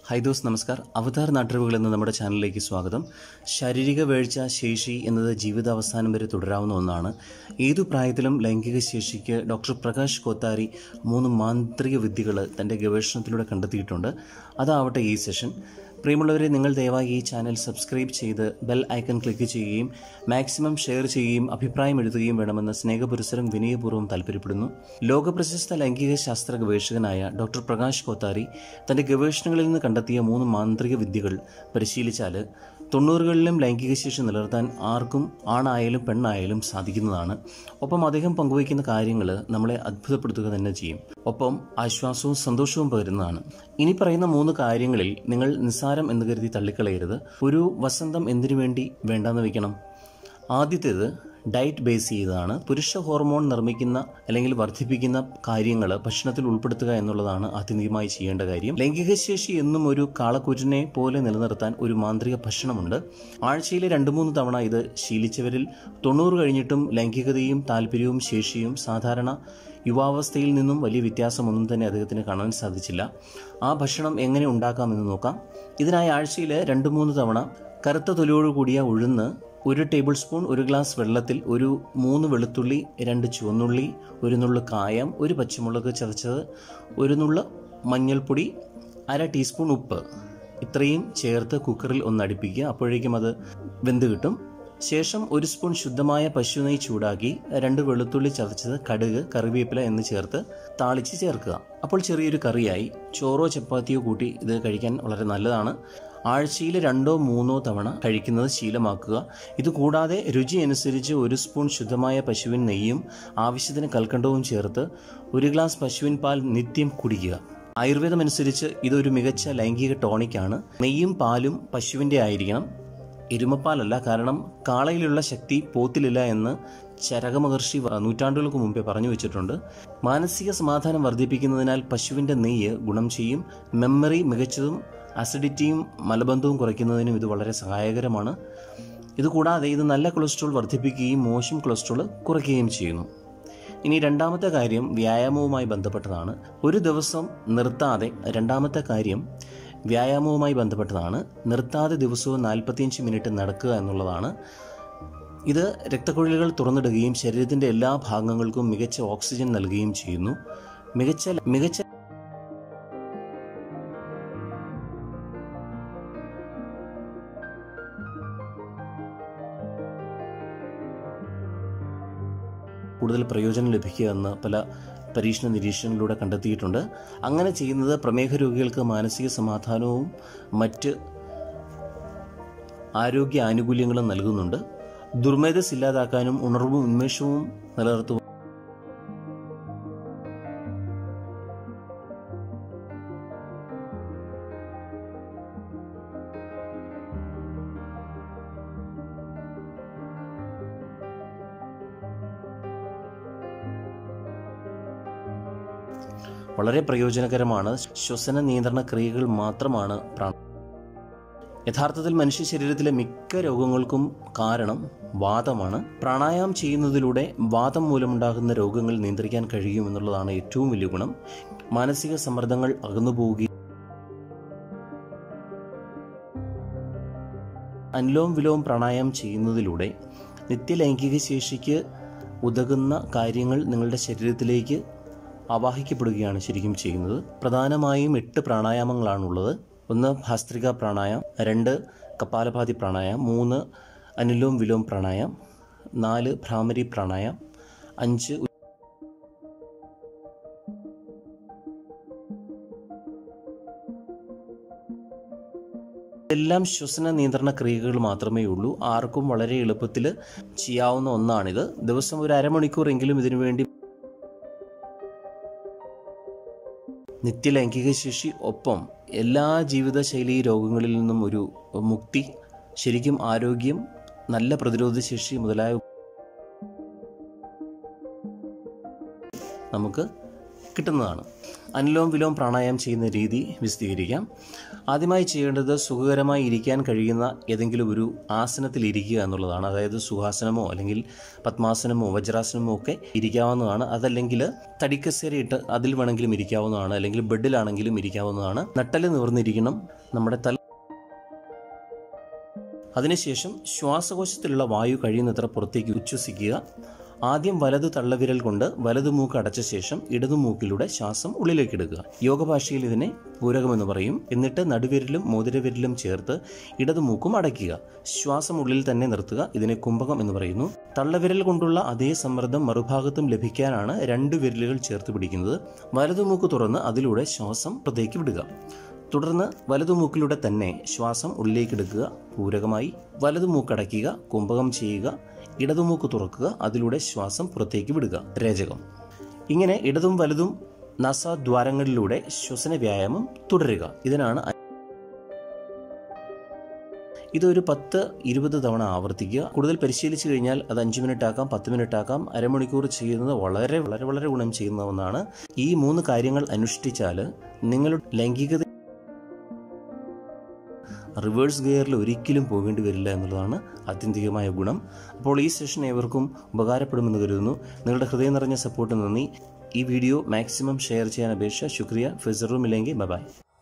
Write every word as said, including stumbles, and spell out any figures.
High those നമസ്കാർ. അവതാർ നാട്ടറിവുകൾ എന്ന നമ്മുടെ ചാനലിലേക്ക് സ്വാഗതം. ശാരീരിക വീഴ്ച ശേഷി എന്നത് ജീവിതാവസാനം വരെ തുടരാവുന്ന ഒന്നാണ്. ഏതു പ്രായത്തിലും ലൈംഗിക ശേഷിക്ക് ഡോക്ടർ പ്രകാശ് കോത്താരി മൂന്ന് മാന്ത്രിക വിദ്യകൾ തൻ്റെ ഗവേഷണത്തിലൂടെ കണ്ടെത്തിയിട്ടുണ്ട്. അതാവട്ടെ ഈ സെഷൻ. പ്രിയമുള്ളവരെ, നിങ്ങൾ ദയവായി ഈ ചാനൽ സബ്സ്ക്രൈബ് ചെയ്ത് ബെൽ ഐക്കൺ ക്ലിക്ക് ചെയ്യുകയും മാക്സിമം ഷെയർ ചെയ്യുകയും അഭിപ്രായം എഴുതുകയും വേണമെന്ന് സ്നേഹപുരസരം വിനയപൂർവ്വം താല്പര്യപ്പെടുന്നു. ലോകപ്രശസ്ത ലൈംഗിക ശാസ്ത്ര ഗവേഷകനായ ഡോക്ടർ പ്രകാശ് കോത്താരി തൻ്റെ ഗവേഷണങ്ങളിൽ നിന്ന് കണ്ടെത്തിയ മൂന്ന് മാന്ത്രിക വിദ്യകൾ പരിശീലിച്ചാൽ തൊണ്ണൂറുകളിലും ലൈംഗിക ശേഷി നിലനിർത്താൻ ആർക്കും ആണായാലും പെണ്ണായാലും സാധിക്കുന്നതാണ്. ഒപ്പം അദ്ദേഹം പങ്കുവയ്ക്കുന്ന കാര്യങ്ങൾ നമ്മളെ അത്ഭുതപ്പെടുത്തുക തന്നെ ചെയ്യും. ഒപ്പം ആശ്വാസവും സന്തോഷവും പകരുന്നതാണ്. ഇനി പറയുന്ന മൂന്ന് കാര്യങ്ങളിൽ നിങ്ങൾ നിസ്സാരം എന്ന് കരുതി തള്ളിക്കളയരുത്. ഒരു വസന്തം എന്തിനു വേണ്ടി വേണ്ടാന്ന് വയ്ക്കണം? ആദ്യത്തേത് ഡയറ്റ് ബേസ് ചെയ്തതാണ്. പുരുഷ ഹോർമോൺ നിർമ്മിക്കുന്ന അല്ലെങ്കിൽ വർദ്ധിപ്പിക്കുന്ന കാര്യങ്ങൾ ഭക്ഷണത്തിൽ ഉൾപ്പെടുത്തുക എന്നുള്ളതാണ് ആത്യന്തികമായി ചെയ്യേണ്ട കാര്യം. ലൈംഗിക ശേഷി എന്നും ഒരു കാളക്കൂറ്റിനെ പോലെ നിലനിർത്താൻ ഒരു മാന്ത്രിക ഭക്ഷണമുണ്ട്. ആഴ്ചയിലെ രണ്ട് മൂന്ന് തവണ ഇത് ശീലിച്ചവരിൽ തൊണ്ണൂറ് കഴിഞ്ഞിട്ടും ലൈംഗികതയും താല്പര്യവും ശേഷിയും സാധാരണ യുവാവസ്ഥയിൽ നിന്നും വലിയ വ്യത്യാസമൊന്നും തന്നെ അദ്ദേഹത്തിന് കാണാൻ സാധിച്ചില്ല. ആ ഭക്ഷണം എങ്ങനെ ഉണ്ടാക്കാമെന്ന് നോക്കാം. ഇതിനായി ആഴ്ചയിൽ രണ്ട് മൂന്ന് തവണ കറുത്ത തൊലിയോട് കൂടിയ ഉഴുന്ന് ഒരു ടേബിൾ സ്പൂൺ ഒരു ഗ്ലാസ് വെള്ളത്തിൽ ഒരു മൂന്ന് വെളുത്തുള്ളി, രണ്ട് ചുവന്നുള്ളി, ഒരു നുള്ളു കായം, ഒരു പച്ചമുളക് ചതച്ചത്, ഒരു നുള്ളു മഞ്ഞൾപ്പൊടി, അര ടീസ്പൂൺ ഉപ്പ്, ഇത്രയും ചേർത്ത് കുക്കറിൽ ഒന്ന് അടുപ്പിക്കുക. അപ്പോഴേക്കും അത് വെന്ത് കിട്ടും. ശേഷം ഒരു സ്പൂൺ ശുദ്ധമായ പശു നെയ്യ് ചൂടാക്കി രണ്ട് വെളുത്തുള്ളി ചതച്ചത്, കടുക്, കറിവേപ്പില എന്ന് ചേർത്ത് താളിച്ച് ചേർക്കുക. അപ്പോൾ ചെറിയൊരു കറിയായി. ചോറോ ചപ്പാത്തിയോ കൂട്ടി ഇത് കഴിക്കാൻ വളരെ നല്ലതാണ്. ആഴ്ചയിൽ രണ്ടോ മൂന്നോ തവണ കഴിക്കുന്നത് ശീലമാക്കുക. ഇതുകൂടാതെ രുചി അനുസരിച്ച് ഒരു സ്പൂൺ ശുദ്ധമായ പശുവിൻ നെയ്യും ആവശ്യത്തിന് കൽക്കണ്ടവും ചേർത്ത് ഒരു ഗ്ലാസ് പശുവിൻ പാൽ നിത്യം കുടിക്കുക. ആയുർവേദം അനുസരിച്ച് ഇതൊരു മികച്ച ലൈംഗിക ടോണിക്കാണ്. നെയ്യും പാലും പശുവിൻ്റെ ആയിരിക്കണം, എരുമപ്പാലല്ല. കാരണം കാളയിലുള്ള ശക്തി പോത്തിലില്ല എന്ന് ചരകമഹർഷി നൂറ്റാണ്ടുകൾക്ക് മുമ്പേ പറഞ്ഞു വെച്ചിട്ടുണ്ട്. മാനസിക സമാധാനം വർദ്ധിപ്പിക്കുന്നതിനാൽ പശുവിൻ്റെ നെയ്യ് ഗുണം ചെയ്യും. മെമ്മറി മികച്ചതും അസിഡിറ്റിയും മലബന്ധവും കുറയ്ക്കുന്നതിനും ഇത് വളരെ സഹായകരമാണ്. ഇതുകൂടാതെ ഇത് നല്ല കൊളസ്ട്രോൾ വർദ്ധിപ്പിക്കുകയും മോശം കൊളസ്ട്രോൾ കുറയ്ക്കുകയും ചെയ്യുന്നു. ഇനി രണ്ടാമത്തെ കാര്യം വ്യായാമവുമായി ബന്ധപ്പെട്ടതാണ്. ഒരു ദിവസം നിർത്താതെ രണ്ടാമത്തെ കാര്യം വ്യായാമവുമായി ബന്ധപ്പെട്ടതാണ്. നിർത്താതെ ദിവസവും നാൽപ്പത്തിയഞ്ച് മിനിറ്റ് നടക്കുക എന്നുള്ളതാണ്. ഇത് രക്തക്കുഴലുകൾ തുറന്നിടുകയും ശരീരത്തിൻ്റെ എല്ലാ ഭാഗങ്ങൾക്കും മികച്ച ഓക്സിജൻ നൽകുകയും ചെയ്യുന്നു. മികച്ച മികച്ച കൂടുതൽ പ്രയോജനം ലഭിക്കുക എന്ന് പല പരീക്ഷണ നിരീക്ഷണങ്ങളിലൂടെ കണ്ടെത്തിയിട്ടുണ്ട്. അങ്ങനെ ചെയ്യുന്നത് പ്രമേഹ രോഗികൾക്ക് മാനസിക സമാധാനവും മറ്റ് ആരോഗ്യ ആനുകൂല്യങ്ങളും നൽകുന്നുണ്ട്. ദുർമേധസ് ഇല്ലാതാക്കാനും ഉണർവും ഉന്മേഷവും നിലനിർത്തുവാനും വളരെ പ്രയോജനകരമാണ്. ശ്വസന നിയന്ത്രണ ക്രിയകൾ മാത്രമാണ് പ്രാണ യഥാർത്ഥത്തിൽ മനുഷ്യ ശരീരത്തിലെ മിക്ക രോഗങ്ങൾക്കും കാരണം വാതമാണ്. പ്രാണായാമം ചെയ്യുന്നതിലൂടെ വാതം മൂലമുണ്ടാകുന്ന രോഗങ്ങൾ നിയന്ത്രിക്കാൻ കഴിയുമെന്നുള്ളതാണ് ഏറ്റവും വലിയ ഗുണം. മാനസിക സമ്മർദ്ദങ്ങൾ അകന്നുപോവുകയും അനുലോം വിലോം പ്രാണായാമം ചെയ്യുന്നതിലൂടെ നിത്യലൈംഗിക ശേഷിക്ക് ഉതകുന്ന കാര്യങ്ങൾ നിങ്ങളുടെ ശരീരത്തിലേക്ക് ആവാഹിക്കപ്പെടുകയാണ് ശരിക്കും ചെയ്യുന്നത്. പ്രധാനമായും എട്ട് പ്രാണായാമങ്ങളാണുള്ളത്. ഒന്ന് ഭാസ്ത്രിക പ്രാണായാമം, രണ്ട് കപാലഭാതി പ്രാണായാമം, മൂന്ന് അനുലോം വിലോം പ്രാണായാമം, നാല് ഭ്രാമരി പ്രാണായാമം, അഞ്ച് എല്ലാം ശ്വസന നിയന്ത്രണ ക്രിയകൾ മാത്രമേ ഉള്ളൂ. ആർക്കും വളരെ എളുപ്പത്തിൽ ചെയ്യാവുന്ന ഒന്നാണിത്. ദിവസം ഒരു അരമണിക്കൂറെങ്കിലും ഇതിനു വേണ്ടി നിത്യലൈംഗിക ശേഷി, ഒപ്പം എല്ലാ ജീവിതശൈലി രോഗങ്ങളിൽ നിന്നും ഒരു മുക്തി, ശരിക്കും ആരോഗ്യം, നല്ല പ്രതിരോധ ശേഷി മുതലായ നമുക്ക് കിട്ടുന്നതാണ്. അനുലോം വിലോം പ്രാണായാമം ചെയ്യുന്ന രീതി വിശദീകരിക്കാം. ആദ്യമായി ചെയ്യേണ്ടത് സുഖകരമായി ഇരിക്കാൻ കഴിയുന്ന ഏതെങ്കിലും ഒരു ആസനത്തിൽ ഇരിക്കുക എന്നുള്ളതാണ്. അതായത് സുഖാസനമോ അല്ലെങ്കിൽ പത്മാസനമോ വജ്രാസനമോ ഒക്കെ ഇരിക്കാവുന്നതാണ്. അതല്ലെങ്കിൽ തടിക്കസേരയിട്ട് അതിൽ വേണമെങ്കിലും ഇരിക്കാവുന്നതാണ്. അല്ലെങ്കിൽ ബെഡിലാണെങ്കിലും ഇരിക്കാവുന്നതാണ്. നട്ടല് നിവർന്നിരിക്കണം. നമ്മുടെ തല അതിനുശേഷം ശ്വാസകോശത്തിലുള്ള വായു കഴിയുന്നത്ര പുറത്തേക്ക് ഉച്ഛ്വസിക്കുക. ആദ്യം വലതു തള്ളവിരൽ കൊണ്ട് വലതു മൂക്ക് അടച്ച ശേഷം ഇടതു മൂക്കിലൂടെ ശ്വാസം ഉള്ളിലേക്ക് എടുക്കുക. യോഗ ഭാഷയിൽ ഇതിനെ പൂരകമെന്ന് പറയും. എന്നിട്ട് നടുവിരലും മോതിരവിരലും ചേർത്ത് ഇടതു മൂക്കും അടയ്ക്കുക. ശ്വാസം ഉള്ളിൽ തന്നെ നിർത്തുക. ഇതിനെ കുംഭകം എന്ന് പറയുന്നു. തള്ളവിരൽ കൊണ്ടുള്ള അതേ സമ്മർദ്ദം മറുഭാഗത്തും ലഭിക്കാനാണ് രണ്ട് വിരലുകൾ ചേർത്ത് പിടിക്കുന്നത്. വലതു മൂക്ക് തുറന്ന് അതിലൂടെ ശ്വാസം പുറത്തേക്ക് വിടുക. തുടർന്ന് വലതുമൂക്കിലൂടെ തന്നെ ശ്വാസം ഉള്ളിലേക്ക് എടുക്കുക. പൂരകമായി വലതു മൂക്കടയ്ക്കുക, കുംഭകം ചെയ്യുക, ഇടതുമൂക്ക് തുറക്കുക, അതിലൂടെ ശ്വാസം പുറത്തേക്ക് വിടുക, രേചകം. ഇങ്ങനെ ഇടതും വലതും നാസാദ്വാരങ്ങളിലൂടെ ശ്വസന വ്യായാമം തുടരുക. ഇതിനാണ് ഇതൊരു പത്ത് ഇരുപത് തവണ ആവർത്തിക്കുക. കൂടുതൽ പരിശീലിച്ചു കഴിഞ്ഞാൽ അത് അഞ്ച് മിനിറ്റ് ആക്കാം, പത്ത് മിനിറ്റ് ആക്കാം. അരമണിക്കൂർ ചെയ്യുന്നത് വളരെ വളരെ വളരെ ഗുണം ചെയ്യുന്ന ഒന്നാണ്. ഈ മൂന്ന് കാര്യങ്ങൾ അനുഷ്ഠിച്ചാൽ നിങ്ങളുടെ ലൈംഗികത റിവേഴ്സ് ഗിയറിൽ ഒരിക്കലും പോകേണ്ടി വരില്ല എന്നുള്ളതാണ് ആത്യന്തികമായ ഗുണം. അപ്പോൾ ഈ സെഷൻ ഏവർക്കും ഉപകാരപ്പെടുമെന്ന് കരുതുന്നു. നിങ്ങളുടെ ഹൃദയം നിറഞ്ഞ സപ്പോർട്ട് നന്ദി. ഈ വീഡിയോ മാക്സിമം ഷെയർ ചെയ്യാൻ അപേക്ഷ. ശുക്രിയ. ഫിസറുമില്ലെങ്കിൽ ബൈ ബൈ.